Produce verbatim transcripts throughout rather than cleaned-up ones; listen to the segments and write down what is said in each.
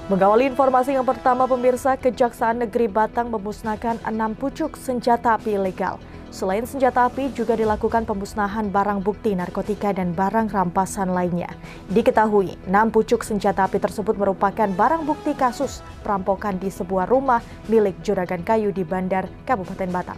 Mengawali informasi yang pertama, pemirsa, Kejaksaan Negeri Batang memusnahkan enam pucuk senjata api ilegal. Selain senjata api, juga dilakukan pemusnahan barang bukti narkotika dan barang rampasan lainnya. Diketahui, enam pucuk senjata api tersebut merupakan barang bukti kasus perampokan di sebuah rumah milik Juragan Kayu di Bandar, Kabupaten Batang.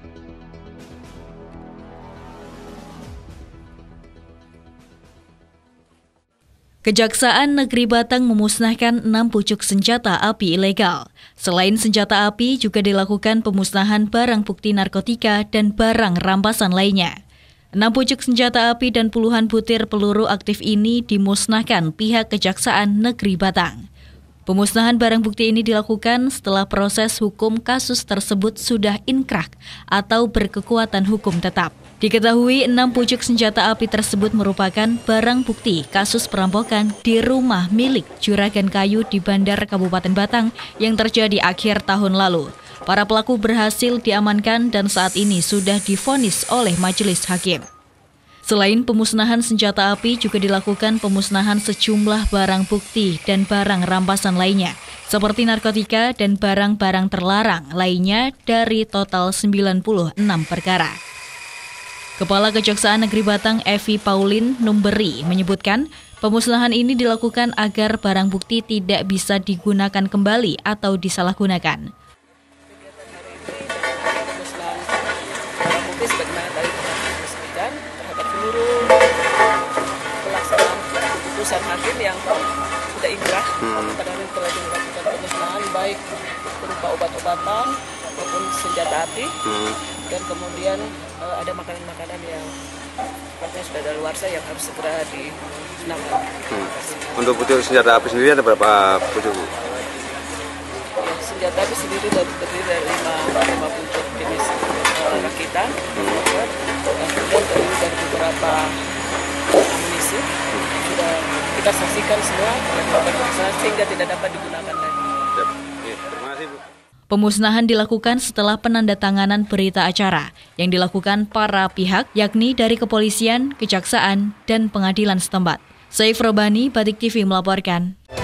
Kejaksaan Negeri Batang memusnahkan enam pucuk senjata api ilegal. Selain senjata api, juga dilakukan pemusnahan barang bukti narkotika dan barang rampasan lainnya. Enam pucuk senjata api dan puluhan butir peluru aktif ini dimusnahkan pihak Kejaksaan Negeri Batang. Pemusnahan barang bukti ini dilakukan setelah proses hukum kasus tersebut sudah inkrah atau berkekuatan hukum tetap. Diketahui enam pucuk senjata api tersebut merupakan barang bukti kasus perampokan di rumah milik Juragan Kayu di Bandar, Kabupaten Batang yang terjadi akhir tahun lalu. Para pelaku berhasil diamankan dan saat ini sudah divonis oleh majelis hakim. Selain pemusnahan senjata api, juga dilakukan pemusnahan sejumlah barang bukti dan barang rampasan lainnya, seperti narkotika dan barang-barang terlarang lainnya dari total sembilan puluh enam perkara. Kepala Kejaksaan Negeri Batang, Evi Paulin Numberi, menyebutkan pemusnahan ini dilakukan agar barang bukti tidak bisa digunakan kembali atau disalahgunakan. Pelaksanaan keputusan hakim yang sudah inkrah, pada hari telah dilakukan pemusnahan baik berupa obat-obatan maupun senjata api, hmm. dan kemudian uh, ada makanan-makanan yang sifatnya sudah daluarsa yang harus segera dimusnahkan. Hmm. Untuk pucuk senjata api sendiri ada berapa pucuk? Ya, senjata api sendiri terdiri dari lima, lima pucuk jenis uh, rakitan, hmm. dan kemudian terdiri dari beberapa amunisi sudah kita saksikan semua oleh pemeriksaan sehingga tidak dapat digunakan lagi. Ya, terima kasih, Bu. Pemusnahan dilakukan setelah penandatanganan berita acara yang dilakukan para pihak, yakni dari kepolisian, kejaksaan, dan pengadilan setempat. Saif Robani, Batik T V melaporkan.